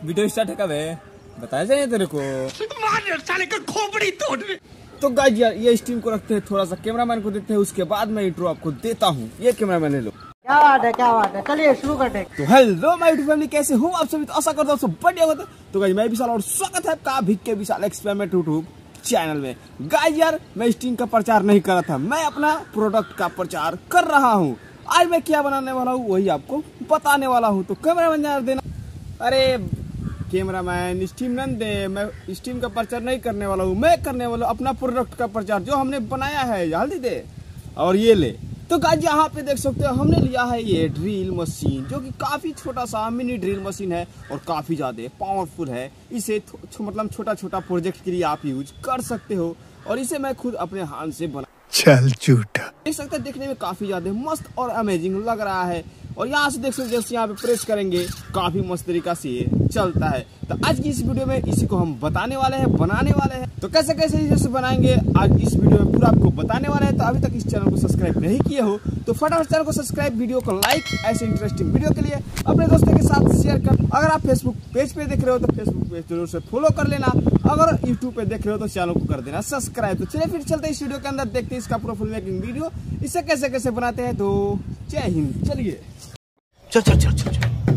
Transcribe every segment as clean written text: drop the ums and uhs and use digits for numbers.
Video start है कब है बताया जाए तेरे को। साले का खोपड़ी तोड़। तो गाइस यार ये स्टीम को रखते हैं, थोड़ा सा कैमरामैन को देते हैं, उसके बाद मैं इंट्रो आपको देता हूँ। ये कैमरामैन ले लो। क्या बात है, चलिए शुरू करते हैं। तो हेलो माय यूट्यूब फैमिली, कैसे हो आप सभी? तो आशा करता हूँ सब बढ़िया होता है। तो गाइस मैं विशाल और स्वागत है आपका भिक के विशाल एक्सपेरिमेंट यूट्यूब चैनल में। गाइस यार मैं स्टीम का प्रचार नहीं कर रहा था, मैं अपना प्रोडक्ट का प्रचार कर रहा हूँ। आज मैं क्या बनाने वाला हूँ वही आपको बताने वाला हूँ। तो कैमरामैन यार देना। अरे कैमरामैन स्टीम न दे, मैं स्टीम का प्रचार नहीं करने वाला हूँ, मैं करने वाला हूँ अपना प्रोडक्ट का प्रचार जो हमने बनाया है। जल्दी दे और ये ले। तो गाइस यहाँ पे देख सकते हो हमने लिया है ये ड्रिल मशीन, जो कि काफी छोटा सा मिनी ड्रिल मशीन है और काफी ज्यादा पावरफुल है। इसे मतलब छोटा छोटा प्रोजेक्ट के लिए आप यूज कर सकते हो और इसे मैं खुद अपने हाथ से बना। चल झूठा। देख सकते हैं देखने में काफी ज्यादा मस्त और अमेजिंग लग रहा है। और यहाँ से देख सकते जैसे यहाँ पे प्रेस करेंगे काफी मस्त तरीका से ये चलता है। तो आज की इस वीडियो में इसी को हम बताने वाले हैं, बनाने वाले हैं। तो कैसे कैसे इसे बनाएंगे आज इस वीडियो में पूरा आपको बताने वाले हैं। तो अभी तक इस चैनल को सब्सक्राइब नहीं किए हो तो फटाफट चैनल को सब्सक्राइब, वीडियो को लाइक, ऐसे इंटरेस्टिंग वीडियो के लिए अपने दोस्तों के साथ शेयर कर। अगर आप फेसबुक पेज पे देख रहे हो तो फेसबुक पेज जरूर से फॉलो कर लेना। अगर यूट्यूब पे देख रहे हो तो चैनल को कर देना सब्सक्राइब। तो चलिए फिर चलते इस वीडियो के अंदर, देखते हैं इसका पूरा फुल मेकिंग वीडियो, इसे कैसे कैसे बनाते हैं। तो जय हिंद। चलिए चल चल चल चल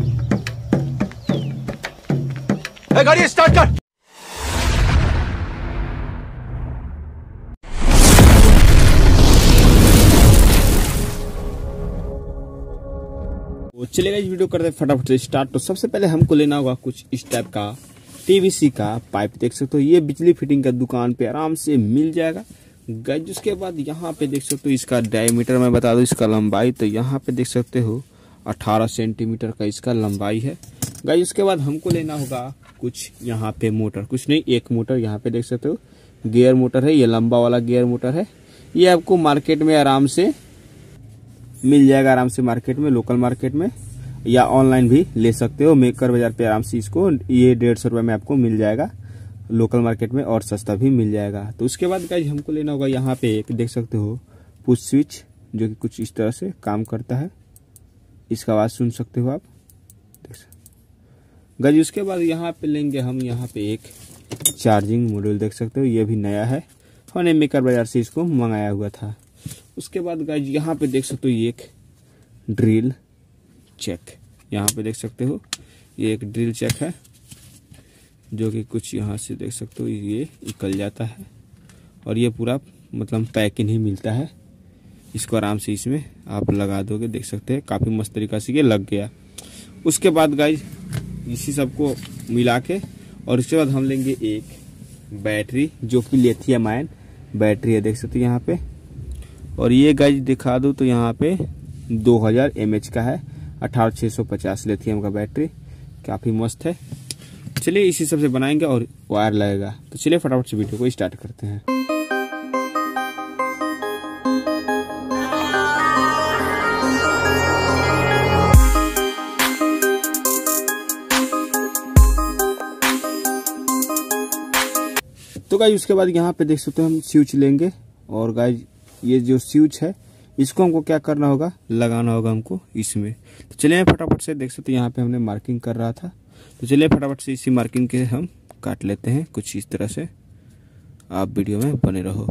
गाड़ी स्टार्ट कर। चलेगा इस वीडियो करते हैं फटाफट से स्टार्ट। तो सबसे पहले हमको लेना होगा कुछ इस टाइप का पीवीसी का पाइप। देख सकते हो ये बिजली फिटिंग का दुकान पे आराम से मिल जाएगा गाइस। उसके बाद यहाँ पे देख सकते हो इसका डायमीटर मैं बता दूं, इसका लंबाई तो यहाँ पे देख सकते हो 18 सेंटीमीटर का इसका लंबाई है गाइस। उसके बाद हमको लेना होगा कुछ यहाँ पे मोटर, कुछ नहीं एक मोटर यहाँ पे देख सकते हो गियर मोटर है। ये लंबा वाला गियर मोटर है। ये आपको मार्केट में आराम से मिल जाएगा, आराम से मार्केट में, लोकल मार्केट में, या ऑनलाइन भी ले सकते हो। मेकर बाजार पे आराम से इसको ये 150 रुपए में आपको मिल जाएगा लोकल मार्केट में, और सस्ता भी मिल जाएगा। तो उसके बाद गाइस हमको लेना होगा यहाँ पे एक देख सकते हो पुश स्विच, जो कि कुछ इस तरह से काम करता है। इसका आवाज सुन सकते हो आप देख सकते गाइस। उसके बाद यहाँ पे लेंगे हम यहाँ पे एक चार्जिंग मॉड्यूल देख सकते हो, ये भी नया है, हमने मेकर बाजार से इसको मंगाया हुआ था। उसके बाद गाइस यहाँ पे देख सकते हो ये एक ड्रिल चेक, यहाँ पे देख सकते हो ये एक ड्रिल चेक है, जो कि कुछ यहाँ से देख सकते हो ये निकल जाता है और ये पूरा मतलब पैकिंग ही मिलता है। इसको आराम से इसमें आप लगा दोगे, देख सकते हैं काफी मस्त तरीका से ये लग गया। उसके बाद गाइस इसी सबको मिला के और उसके बाद हम लेंगे एक बैटरी, जो कि लिथियम आयन बैटरी है देख सकते हैं यहाँ पे। और ये गाइस दिखा दो तो यहाँ पे 2000 mAh का है, 18650 लिथियम का बैटरी, काफी मस्त है। चलिए इसी सबसे बनाएंगे और वायर लगेगा। तो चलिए फटाफट से वीडियो को स्टार्ट करते हैं। तो गाइस उसके बाद यहाँ पे देख सकते हो हम स्विच लेंगे और गाइस ये जो स्विच है इसको हमको क्या करना होगा, लगाना होगा हमको इसमें। तो चलिए फटाफट से देख सकते हैं यहाँ पे हमने मार्किंग कर रहा था। तो चलिए फटाफट से इसी मार्किंग के हम काट लेते हैं कुछ इस तरह से। आप वीडियो में बने रहो।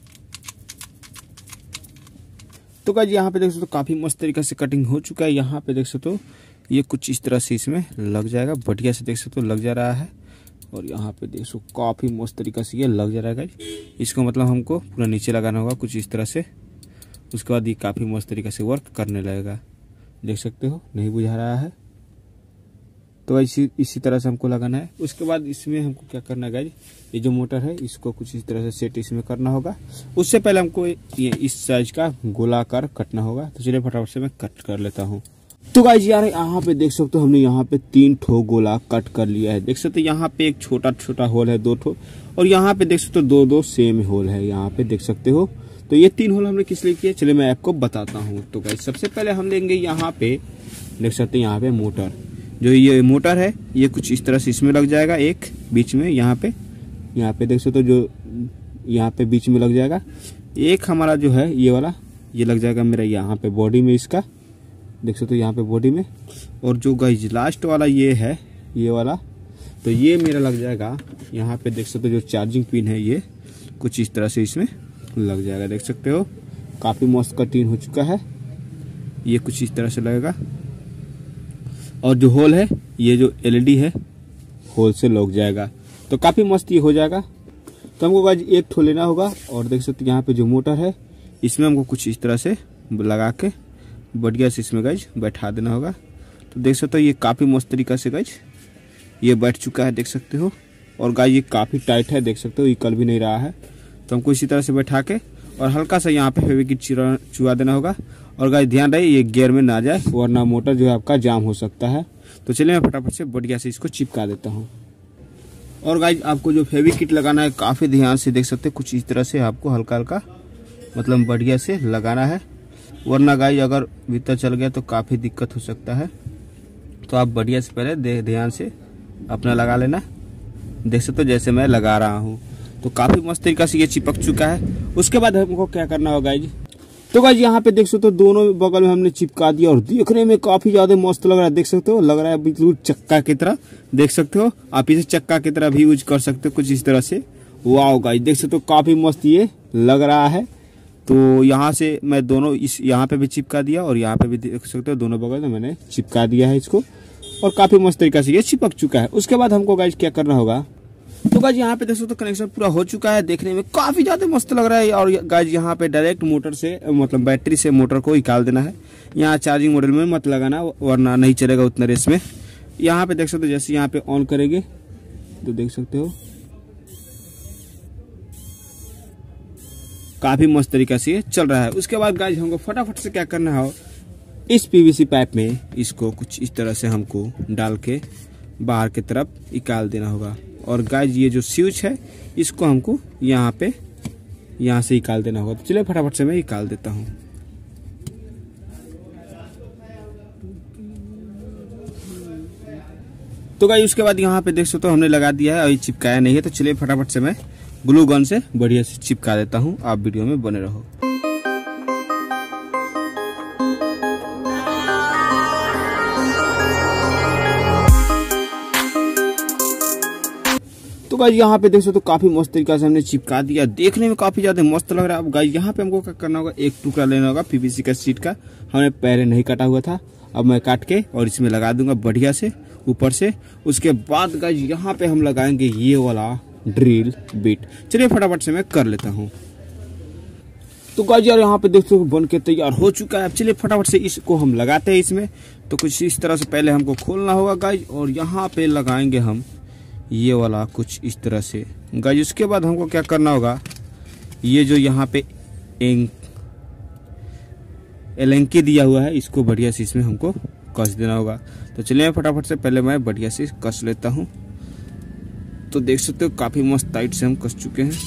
तो गाइस यहाँ पे देख सकते हो काफी मस्त तरीके से कटिंग हो चुका है। यहाँ पे देख सकते हो ये कुछ इस तरह से इसमें लग जाएगा, बढ़िया से देख सकते हो लग जा रहा है। और यहाँ पे देख सकते काफी मस्त तरीका से ये लग जा रहा है। इसको मतलब हमको पूरा नीचे लगाना होगा कुछ इस तरह से। उसके बाद ये काफी मस्त तरीके से वर्क करने लगेगा, देख सकते हो नहीं बुझा रहा है। तो इसी तरह से हमको लगाना है। उसके बाद इसमें हमको क्या करना है गाइस, ये जो मोटर है इसको कुछ इस तरह से सेट इसमें करना होगा। उससे पहले हमको ये इस साइज का गोलाकार कटना होगा। तो चलिए फटाफट से मैं कट कर लेता हूँ। तो गाइस यार यहाँ पे देख सकते हो हमने यहाँ पे 3 ठो गोला कट कर लिया है। देख सकते हो यहाँ पे एक छोटा छोटा होल है 2 ठो, और यहाँ पे देख सकते हो 2 सेम होल है यहाँ पे देख सकते हो। तो ये 3 होल हमने किस लिए किए चलिए मैं आपको बताता हूँ। तो गाइस सबसे पहले हम लेंगे यहाँ पे देख सकते हैं यहाँ पे मोटर, जो ये मोटर है ये कुछ इस तरह से इसमें लग जाएगा एक बीच में। यहाँ पे देख सकते हो जो यहाँ पे बीच में लग जाएगा। एक हमारा जो है ये वाला ये लग जाएगा मेरा यहाँ पे बॉडी में, इसका देख सकते हो यहाँ पे बॉडी में। और जो गाइस लास्ट वाला ये है ये वाला तो ये मेरा लग जाएगा। यहाँ पे देख सकते हो जो चार्जिंग पिन है ये कुछ इस तरह से इसमें लग जाएगा, देख सकते हो। काफ़ी मस्त कटिंग हो चुका है, ये कुछ इस तरह से लगेगा। और जो होल है ये जो LED है होल से लग जाएगा, तो काफ़ी मस्त ये हो जाएगा। तो हमको गाइज एक ठो लेना होगा। और देख सकते यहाँ पे जो मोटर है इसमें हमको कुछ इस तरह से लगा के बढ़िया से इसमें गाइज बैठा देना होगा। तो देख सकते हो ये काफ़ी मस्त तरीका से गाइज ये बैठ चुका है, देख सकते हो। और गाइज ये काफ़ी टाइट है, देख सकते हो, ये कल भी नहीं रहा है। तो हमको इसी तरह से बैठा के और हल्का सा यहाँ पे फेविक्विक चुआ देना होगा। और गाइज ध्यान रहे ये गियर में ना जाए, वरना मोटर जो है आपका जाम हो सकता है। तो चलिए मैं फटाफट से बढ़िया से इसको चिपका देता हूँ। और गाइज आपको जो फेविक्विक लगाना है काफ़ी ध्यान से, देख सकते हैं, कुछ इस तरह से आपको हल्का हल्का मतलब बढ़िया से लगाना है, वरना गाइज अगर भीतर चल गया तो काफ़ी दिक्कत हो सकता है। तो आप बढ़िया से पहले ध्यान से अपना लगा लेना, देख सकते हो जैसे मैं लगा रहा हूँ। तो काफ़ी मस्त तरीका से ये चिपक चुका है। उसके बाद हमको क्या करना होगा गाइज, तो गाइज यहाँ पे देख सकते हो दोनों बगल में हमने चिपका दिया और देखने में काफी ज्यादा मस्त लग रहा है, देख सकते हो, लग रहा है बिल्कुल चक्का की तरह, देख सकते हो। आप इसे चक्का की तरह भी यूज कर सकते हो कुछ इस तरह से। वाह गाइज देख सकते हो काफी मस्त ये लग रहा है। तो यहाँ से मैं दोनों इस यहाँ पे भी चिपका दिया और यहाँ पे भी देख सकते हो दोनों बगल में मैंने चिपका दिया है इसको, और काफी मस्त तरीका से ये चिपक चुका है। उसके बाद हमको गाइज क्या करना होगा, तो गाइज यहाँ पे देख सकते हो कनेक्शन पूरा हो चुका है, देखने में काफी ज्यादा मस्त लग रहा है। और गाइज यहाँ पे डायरेक्ट मोटर से मतलब बैटरी से मोटर को निकाल देना है। यहाँ चार्जिंग मॉडल में मत लगाना, वरना नहीं चलेगा उतना रेस में। यहाँ पे देख सकते हो जैसे यहाँ पे ऑन करेंगे तो देख सकते हो काफी मस्त तरीका से ये चल रहा है। उसके बाद गाइज हमको फटाफट से क्या करना है, इस PVC पाइप में इसको कुछ इस तरह से हमको डाल के बाहर की तरफ निकाल देना होगा। और गाइज ये जो स्विच है इसको हमको यहाँ पे यहाँ से निकाल देना होगा। तो चलिए फटाफट से मैं निकाल देता हूँ। तो गाइज उसके बाद यहाँ पे देख सकते हो हमने लगा दिया है, अभी चिपकाया नहीं है। तो चलिए फटाफट से मैं ग्लू गन से बढ़िया से चिपका देता हूँ। आप वीडियो में बने रहो। तो गाइज यहाँ पे देख सकते हो काफी मस्त तरीका से हमने चिपका दिया, देखने में काफी ज्यादा मस्त लग रहा है। अब गाइज यहाँ पे हमको क्या करना होगा, एक टुकड़ा लेना होगा PVC का शीट का, हमने पहले नहीं काटा हुआ था, अब मैं काट के और इसमें लगा दूंगा बढ़िया से ऊपर से। उसके बाद गाइज यहाँ पे हम लगाएंगे ये वाला ड्रिल बिट। चलिए फटाफट से मैं कर लेता हूँ। तो गाइज यार यहाँ पे देख सकते हो बन के तैयार हो चुका है। चलिए फटाफट से इसको हम लगाते हैं इसमें। तो कुछ इस तरह से पहले हमको खोलना होगा गाइज, और यहाँ पे लगाएंगे हम ये वाला कुछ इस तरह से गाइज। उसके बाद हमको क्या करना होगा, ये जो यहाँ पे एलंकी दिया हुआ है इसको बढ़िया से इसमें हमको कस देना होगा। तो चलिए फटाफट से पहले मैं बढ़िया से कस लेता हूँ। तो देख सकते हो काफी मस्त टाइट से हम कस चुके हैं।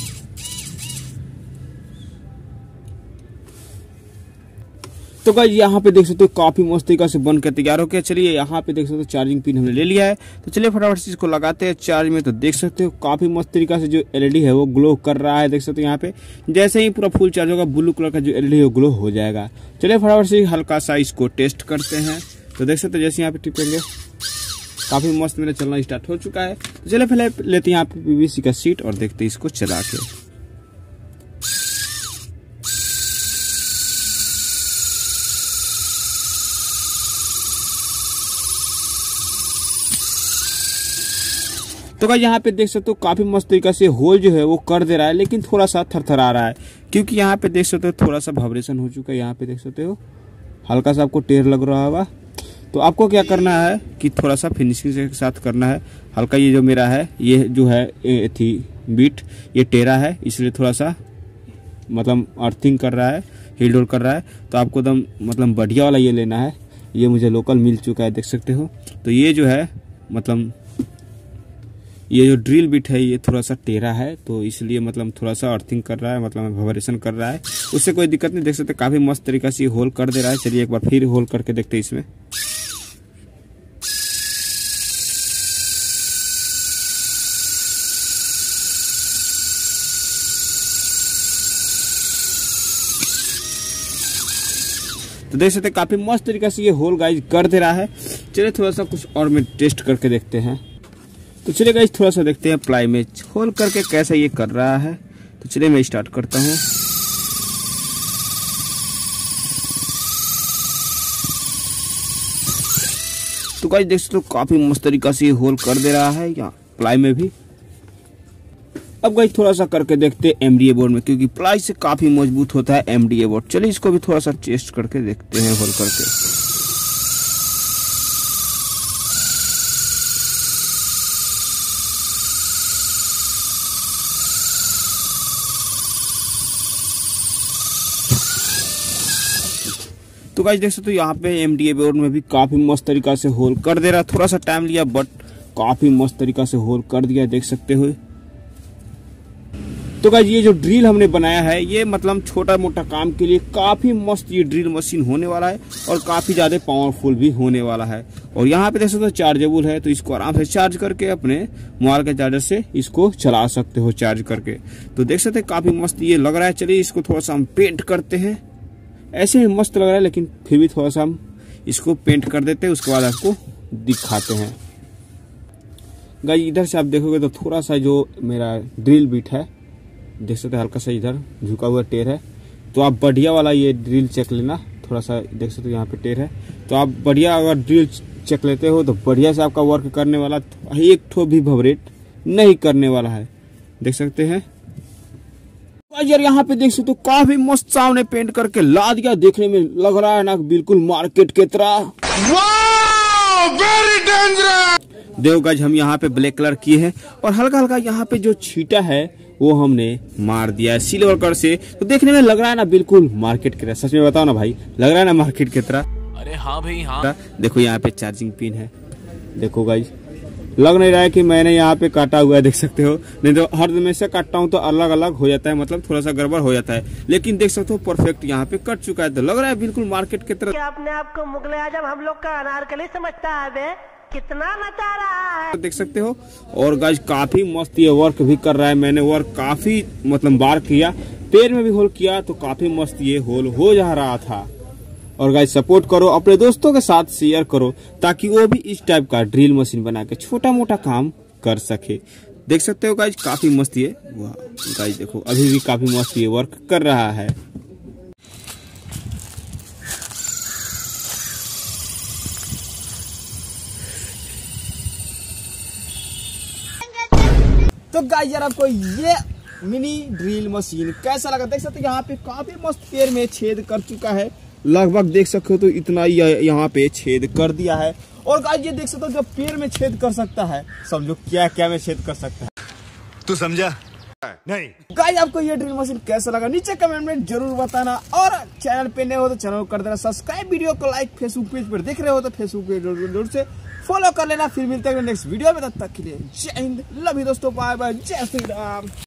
तो गाइस यहाँ पे देख सकते हो काफी मस्त तरीका से बन के तैयार हो गया। चलिए यहाँ पे देख सकते हो चार्जिंग पिन हमने ले लिया है। तो चलिए फटाफट से इसको लगाते हैं चार्ज में। तो देख सकते हो काफी मस्त तरीका से जो LED है वो ग्लो कर रहा है, देख सकते हो यहाँ पे जैसे ही पूरा फुल चार्ज होगा ब्लू कलर का जो LED है वो ग्लो हो जाएगा। चलिए फटाफट से हल्का सा इसको टेस्ट करते हैं। तो देख सकते हो जैसे यहाँ पे टिपेंगे काफी मस्त मेरा चलना स्टार्ट हो चुका है। तो चलिए पहले लेते हैं यहाँ पे PVC का शीट और देखते हैं इसको चला के। तो गाइस यहाँ पे देख सकते हो काफी मस्त तरीका से होल जो है वो कर दे रहा है, लेकिन थोड़ा सा थरथरा रहा है क्योंकि यहाँ पे देख सकते हो थोड़ा सा वाइब्रेशन हो चुका है। यहाँ पे देख सकते हो हल्का सा आपको टेर लग रहा होगा। तो आपको क्या करना है कि थोड़ा सा फिनिशिंग के साथ करना है। हल्का ये जो मेरा है ये जो है थी बीट ये टेरा है, इसलिए थोड़ा सा मतलब अर्थिंग कर रहा है, हील डोल कर रहा है। तो आपको एकदम मतलब बढ़िया वाला ये लेना है। ये मुझे लोकल मिल चुका है, देख सकते हो। तो ये जो है मतलब ये जो ड्रिल बिट है ये थोड़ा सा टेढ़ा है, तो इसलिए मतलब थोड़ा सा अर्थिंग कर रहा है, मतलब वाइब्रेशन कर रहा है। उससे कोई दिक्कत नहीं, देख सकते काफी मस्त तरीका से होल कर दे रहा है। चलिए एक बार फिर होल करके देखते हैं इसमें। तो देख सकते काफी मस्त तरीके से ये होल गाइज कर दे रहा है। चलिए थोड़ा सा कुछ और में टेस्ट करके देखते हैं। तो चलिए गाइस थोड़ा सा देखते हैं प्लाई में होल करके कैसा ये कर रहा है। तो चलिए मैं स्टार्ट करता हूँ। तो गाइस देख सकते हो काफी मस्त तरीका से होल कर दे रहा है यहाँ प्लाई में भी। अब गाइस थोड़ा सा करके देखते हैं एमडीए बोर्ड में, क्योंकि प्लाई से काफी मजबूत होता है एमडीए बोर्ड। चलिए इसको भी थोड़ा सा टेस्ट करके देखते हैं होल करके। तो गाइस देख सकते हो यहाँ पे एमडीए बोर्ड में भी काफी मस्त तरीका से होल कर दे रहा है। थोड़ा सा टाइम लिया बट काफी मस्त तरीका से होल कर दिया, देख सकते हो। तो गाइस ये जो ड्रिल हमने बनाया है ये मतलब छोटा मोटा काम के लिए काफी मस्त ये ड्रिल मशीन होने वाला है और काफी ज्यादा पावरफुल भी होने वाला है। और यहाँ पे देख सकते हो चार्जेबल है, तो इसको आराम से चार्ज करके अपने मोबाइल के चार्जर से इसको चला सकते हो चार्ज करके। तो देख सकते हो काफी मस्त ये लग रहा है। चलिए इसको थोड़ा सा हम पेंट करते हैं। ऐसे ही मस्त लग रहा है लेकिन फिर भी थोड़ा सा हम इसको पेंट कर देते हैं, उसके बाद आपको दिखाते हैं। गाइस इधर से आप देखोगे तो थोड़ा सा जो मेरा ड्रिल बिट है देख सकते हैं हल्का सा इधर झुका हुआ टेर है। तो आप बढ़िया वाला ये ड्रिल चेक लेना, थोड़ा सा देख सकते हो यहाँ पे टेर है। तो आप बढ़िया अगर ड्रिल चेक लेते हो तो बढ़िया से आपका वर्क करने वाला, एक ठो भी वाइब्रेट नहीं करने वाला है, देख सकते हैं। यार यहाँ पे देख सकते हो काफी मस्त सामने पेंट करके ला दिया, देखने में लग रहा है ना बिल्कुल मार्केट की तरह। Very dangerous. देखो गाइस हम यहाँ पे ब्लैक कलर किए हैं और हल्का हल्का यहाँ पे जो छींटा है वो हमने मार दिया है सिल्वर कलर से। तो देखने में लग रहा है ना बिल्कुल मार्केट की तरह। सच में बताओ ना भाई, लग रहा है ना मार्केट की तरह? अरे हाँ भाई हाँ। देखो यहाँ पे चार्जिंग पिन है, देखो गाइस लग नहीं रहा है कि मैंने यहाँ पे काटा हुआ है, देख सकते हो। नहीं तो हर में से काटता हूँ तो अलग अलग हो जाता है, मतलब थोड़ा सा गड़बड़ हो जाता है। लेकिन देख सकते हो परफेक्ट यहाँ पे कट चुका है, तो लग रहा है बिल्कुल मार्केट की तरह। अपने आप को मुगल आजम हम लोग का अनारकली समझता है बे, कितना नचा रहा है, देख सकते हो। और गाइस काफी मस्त ये वर्क भी कर रहा है। मैंने वर्क काफी मतलब बार किया, पैर में भी होल किया, तो काफी मस्त ये होल हो जा रहा था। और गाइस सपोर्ट करो, अपने दोस्तों के साथ शेयर करो ताकि वो भी इस टाइप का ड्रिल मशीन बना के छोटा मोटा काम कर सके। देख सकते हो गाइस काफी मस्त ये, वाह गाइस देखो अभी भी काफी मस्त ये वर्क कर रहा है। तो गाइस यार आपको ये मिनी ड्रिल मशीन कैसा लगा? देख सकते हो यहाँ पे काफी मस्त पैर में छेद कर चुका है, लगभग देख सकते हो तो इतना यहाँ पे छेद कर दिया है। और गाइस ये देख सकते हो जब पैर में छेद कर सकता है, समझो क्या क्या में छेद कर सकता है। तू समझा नहीं? गाइस आपको ये ड्रिल मशीन कैसा लगा नीचे कमेंट में जरूर बताना। और चैनल पे नए हो तो चैनल को कर देना सब्सक्राइब, वीडियो को लाइक, फेसबुक पेज पर देख रहे हो तो फेसबुक पेज जरूर से फॉलो कर लेना। फिर मिलते हैं नेक्स्ट वीडियो में, तब तक के लिए जय हिंद, लव यू दोस्तों, बाय बाय, जय श्री राम।